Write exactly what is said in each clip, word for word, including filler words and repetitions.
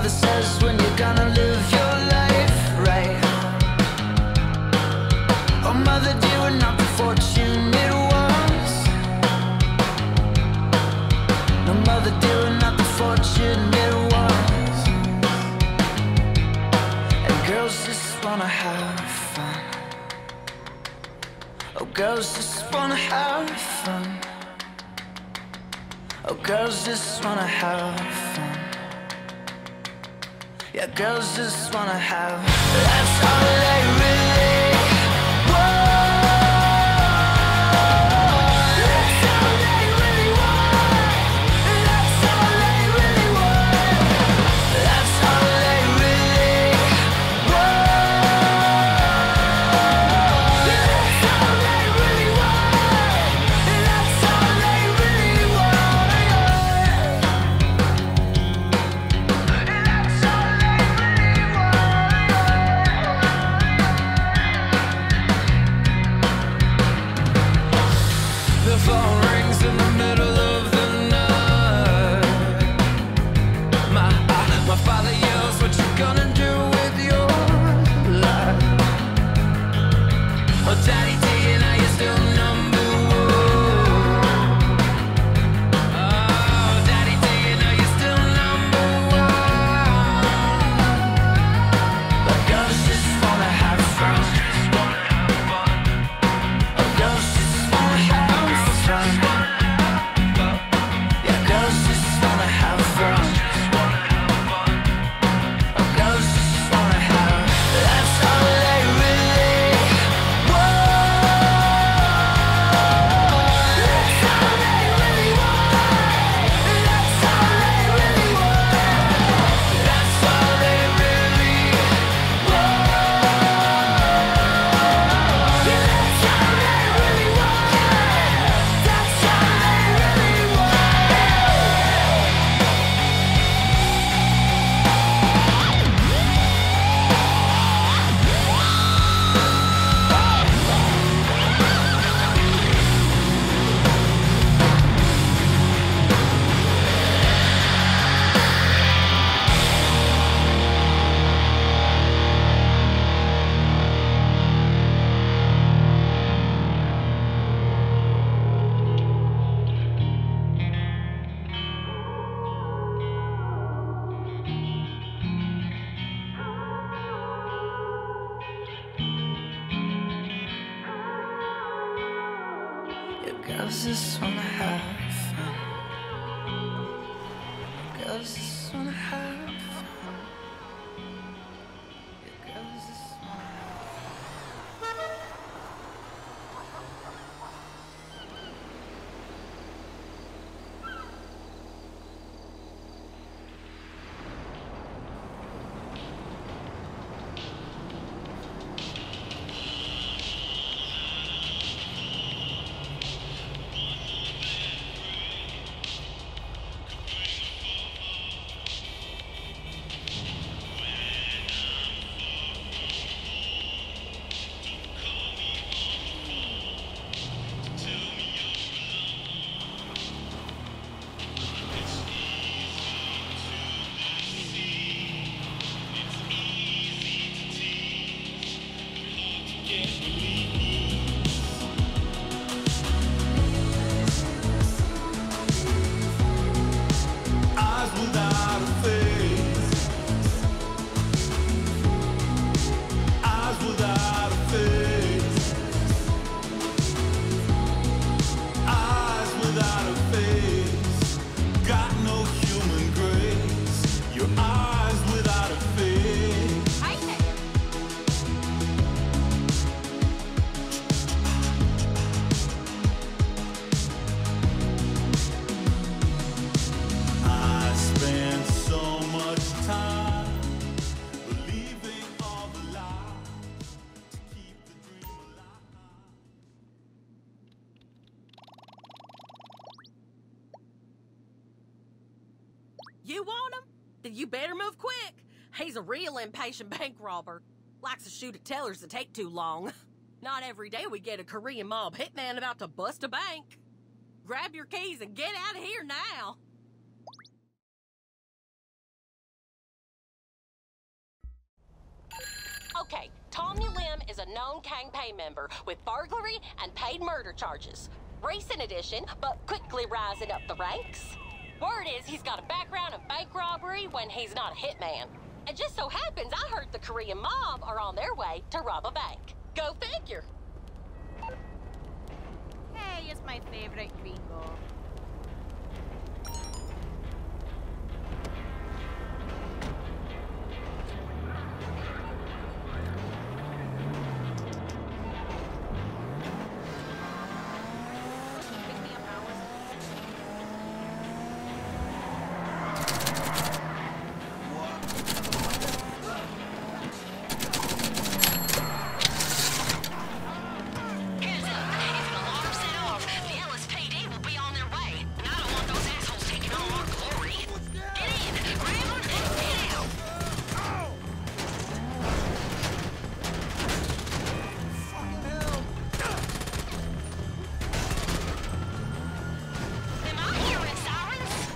mother says when you're gonna live your life right. Oh mother dear, we're not the fortune it was. No mother dear, we're not the fortune it was. And girls just wanna have fun. Oh girls just wanna have fun. Oh girls just wanna have fun. Yeah, girls just wanna have. That's all they really want. That's all they really want. That's all they really want. That's all they really want. That's all they really want. That's all they really want. That's all they really want. The phone rings in the middle of the night. My my father yells, "What you gonna do with your life?" Oh, Daddy D, and are you still number one? Oh, Daddy D, and are you still number one? But girls just wanna have fun. Oh, girls just wanna have fun. Yeah, girls just wanna have fun. Oh, girls just wanna have. That's all they really want. That's all they really want. That's all they really want. That's all they really want. That's all they really want. That's all they really Yeah, girls just wanna have fun. Girls just wanna have fun. Yeah, girls just wanna have Eyes without a face. Eyes without a face. Eyes without a face. Got no human grace. Your eyes without a face. I spent so much time believing all the lies to keep the dream alive. You want him? Then you better move quick. He's a real impatient bank robber. Likes to shoot at tellers that take too long. Not every day we get a Korean mob hitman about to bust a bank. Grab your keys and get out of here now. Okay, Tommy Lim is a known Kang Pay member with burglary and paid murder charges. Recent addition, but quickly rising up the ranks. Word is he's got a background in bank robbery when he's not a hitman. It just so happens I heard the Korean mob are on their way to rob a bank. Go figure. Hey, it's my favorite gringo. Pick me up, Howard. Heads up, if an alarm set off, the L S P D will be on their way. And I don't want those assholes taking all our glory. Get in, grab them, and get out. Am I hearing sirens?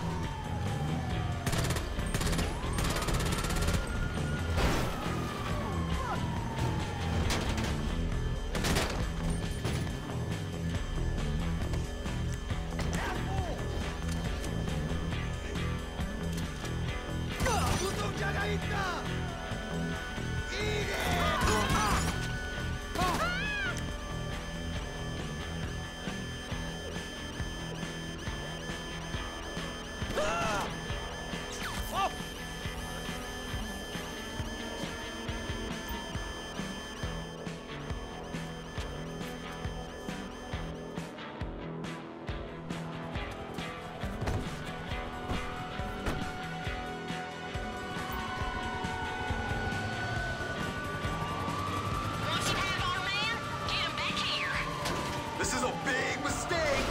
Once you have our man, get him back here. This is a big mistake!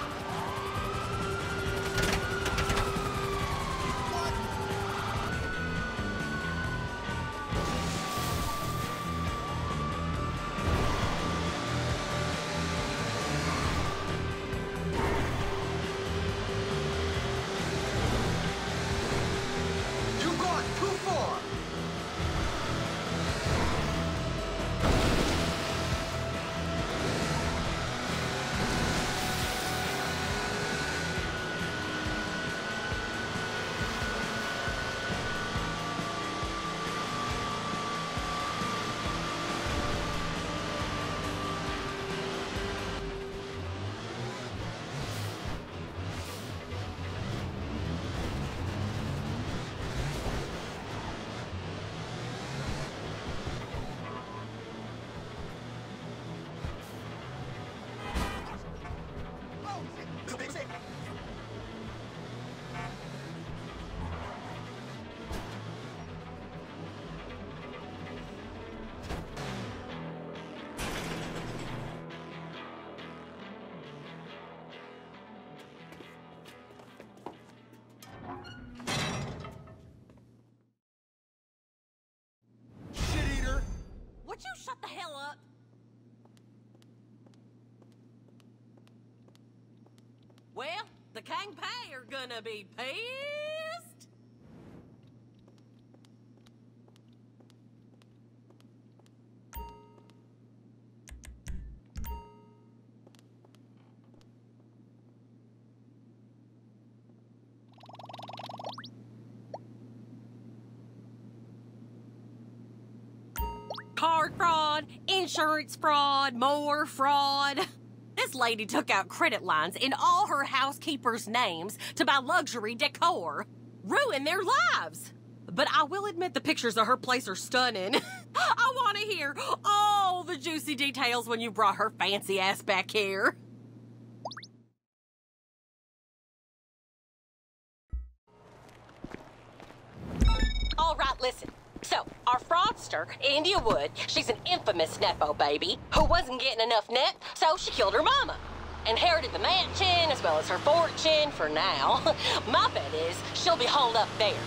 You've gone too far! It's a big mistake. Shit eater! Would you shut the hell up? Well, the Kang Pay are gonna be pissed. Card fraud, insurance fraud, more fraud. This lady took out credit lines in all her housekeepers' names to buy luxury decor. Ruin their lives. But I will admit the pictures of her place are stunning. I want to hear all the juicy details when you brought her fancy ass back here. All right, listen. So, our fraudster, India Wood, she's an infamous Nepo baby who wasn't getting enough net, so she killed her mama. Inherited the mansion as well as her fortune for now. My bet is she'll be holed up there.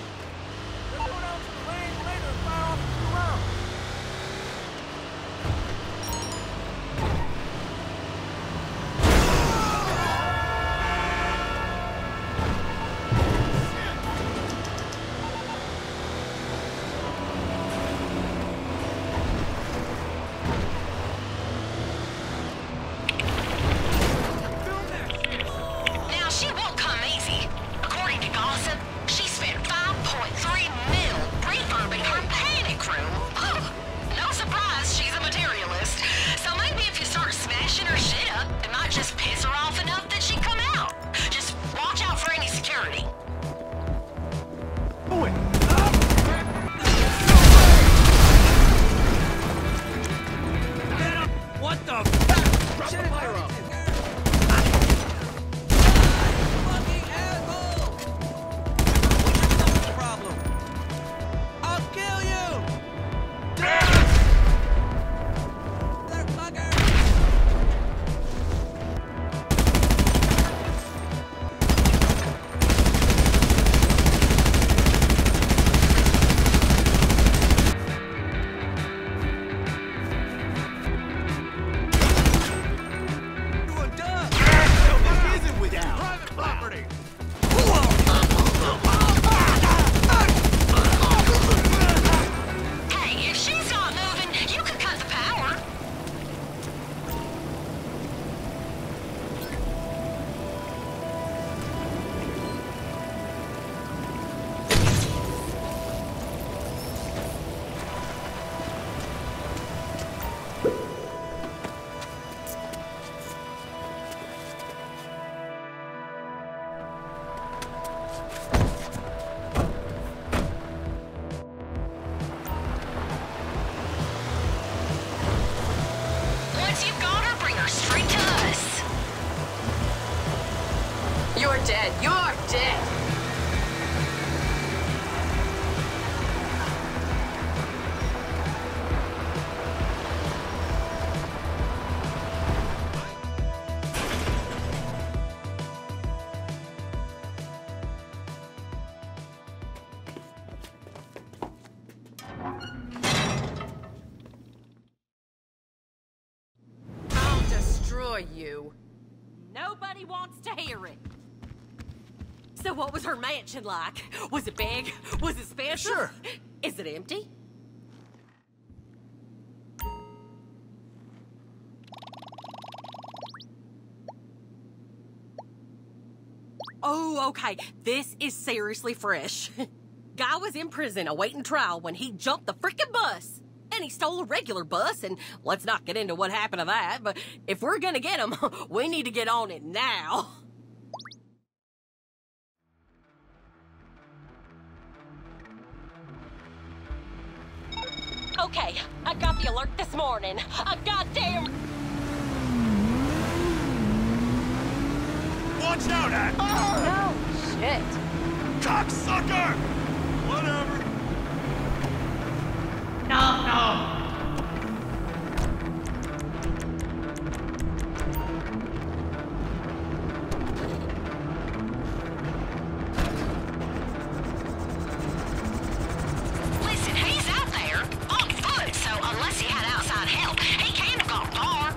boy, you. Nobody wants to hear it. So what was her mansion like? Was it big? Was it special? Sure. Is it empty? Oh, okay. This is seriously fresh. Guy was in prison awaiting trial when he jumped the frickin' bus. And he stole a regular bus, and let's not get into what happened to that, but if we're gonna get him, we need to get on it now. Okay, I got the alert this morning. A goddamn... Watch out, At! Oh, shit. Cocksucker! Whatever. No, no. Listen, he's out there on foot, so unless he had outside help, he can't have gone far.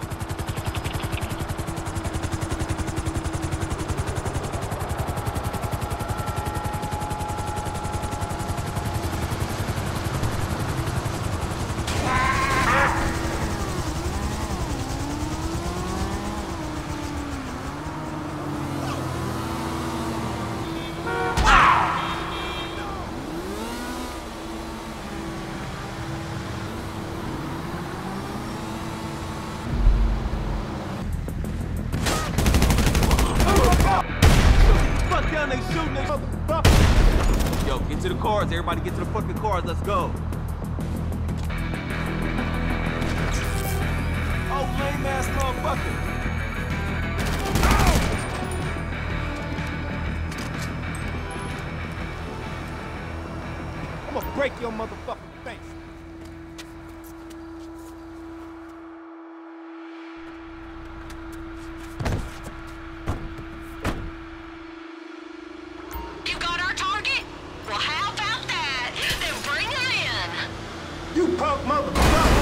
Yo, get to the cars. Everybody get to the fucking cars. Let's go. Oh, lame ass motherfucker. I'm gonna break your motherfucking face. You got our target? Well, how about that? Then bring her in. You punk motherfucker!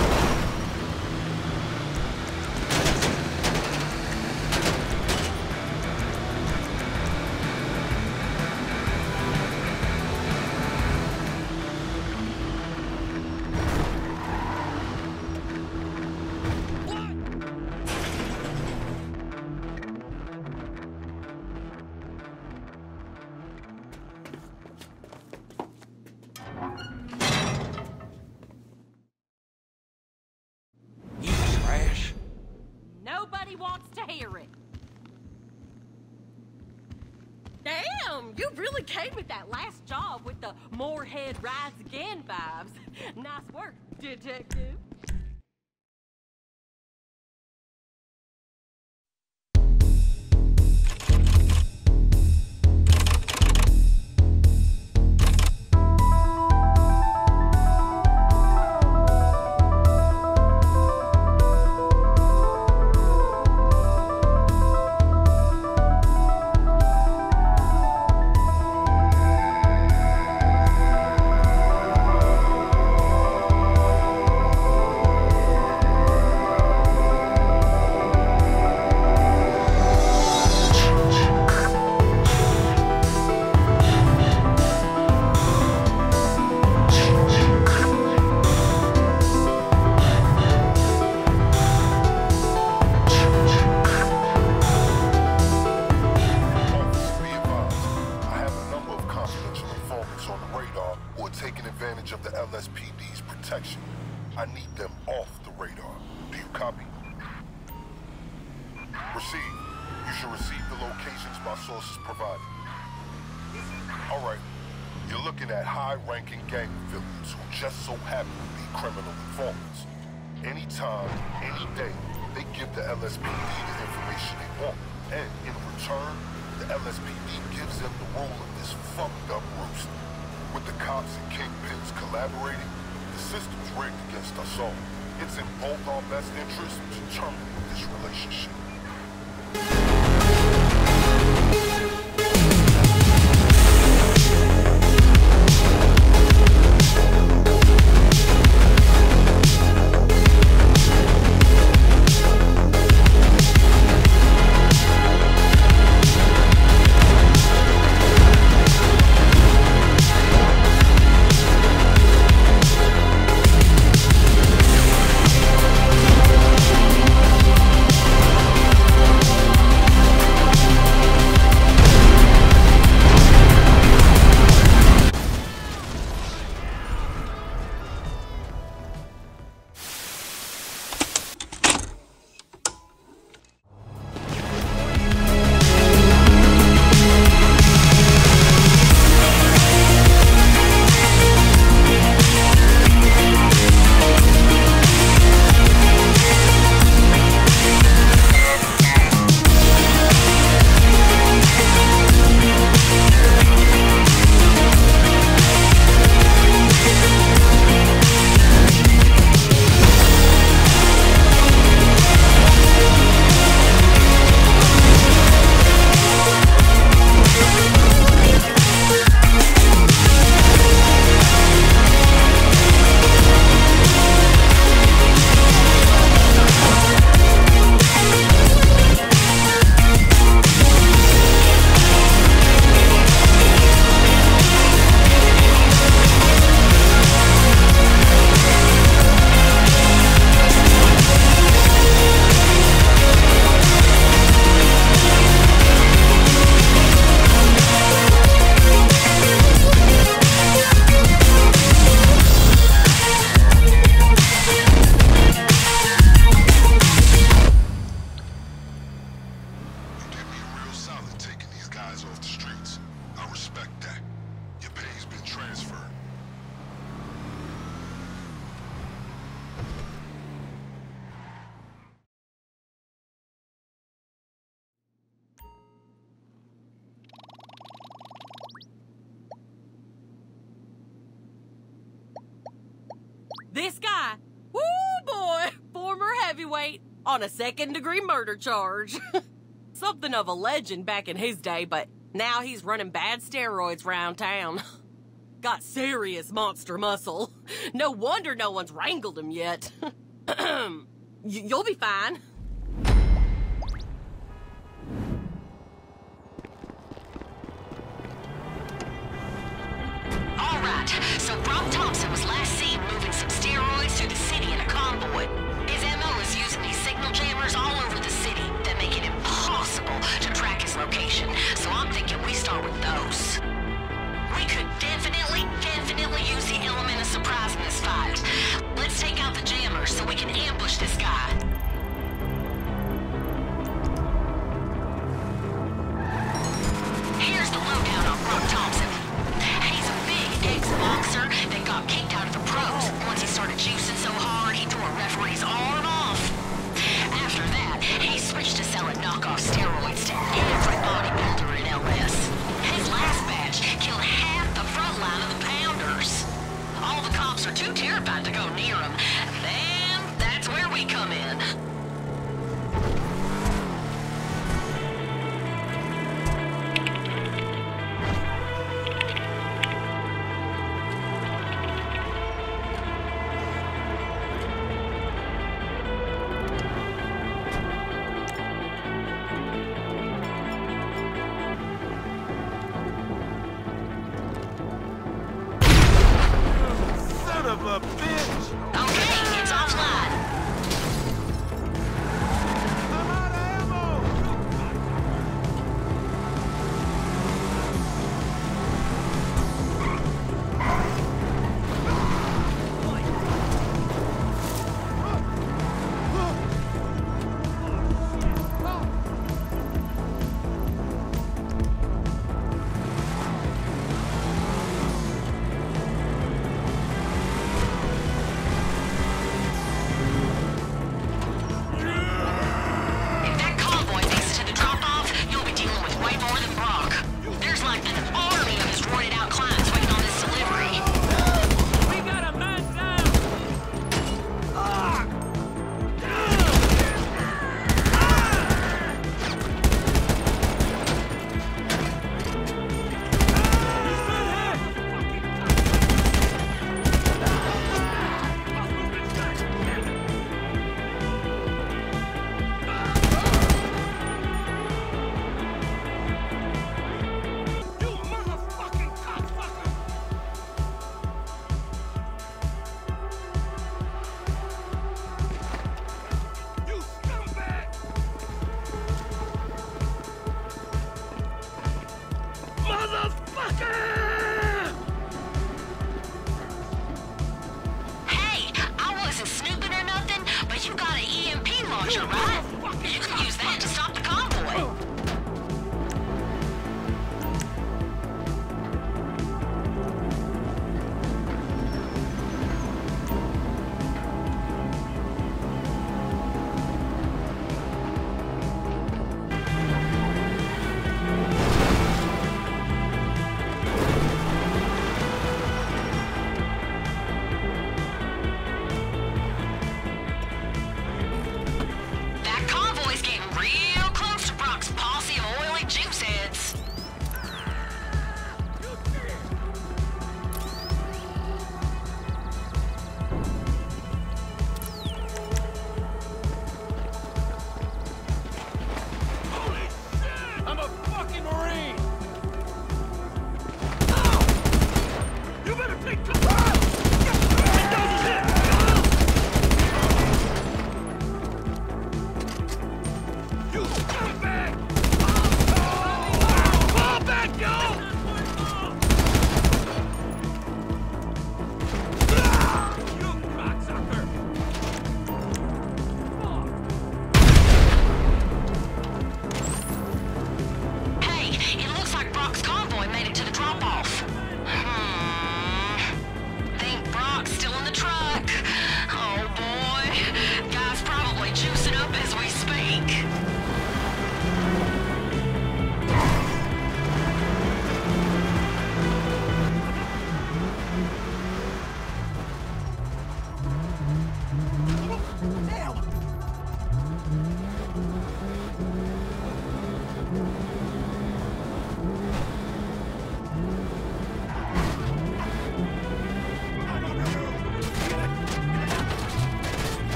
Nobody wants to hear it. Damn, you really came with that last job with the Moorhead Rise Again vibes. Nice work, detective. Anytime, any day, they give the L S P D the information they want. And in return, the L S P D gives them the role of this fucked up roost. With the cops and kingpins collaborating, the system's rigged against us all. It's in both our best interests to terminate this relationship. This guy, woo boy, former heavyweight on a second-degree murder charge. Something of a legend back in his day, but now he's running bad steroids round town. Got serious monster muscle. No wonder no one's wrangled him yet. Y- you'll be fine. All right, so Brock Thompson was last seen moving some steroids through the city in a convoy. His M O is using these signal jammers all over the city that make it impossible to track his location. So I'm thinking we start with those. We could definitely, definitely use the element of surprise in this fight. Let's take out the jammers so we can ambush this guy. Here's the lowdown on Brock Thompson. He's a big ex-boxer that got kicked out of the pros. Once he started juicing so hard, he tore a referee's arm off. After that, he switched to selling knockoff steroids to every bodybuilder in L S. His last batch killed half the front line of the pounders. All the cops are too terrified to go near him. Then, that's where we come in. Son of a bitch! Okay, it's offline. I'm out of ammo!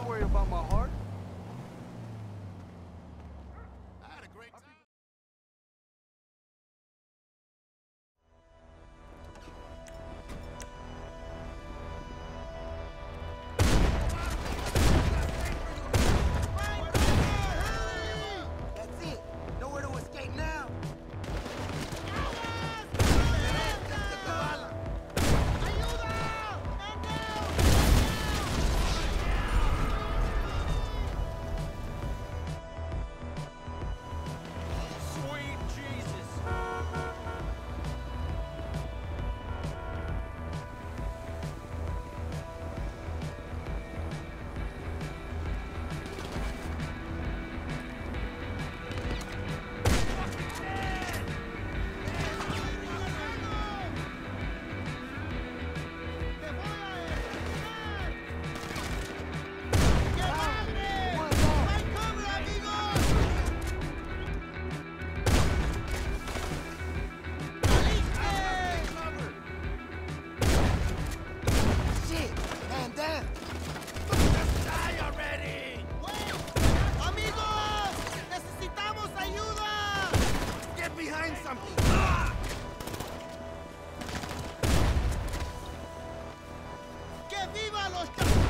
Don't worry about my heart. I had a great time. That's it. Nowhere to escape now. Sweet Jesus. Shit, man down. Die already! Amigos, necesitamos ayuda. Get behind something. ¡Que viva los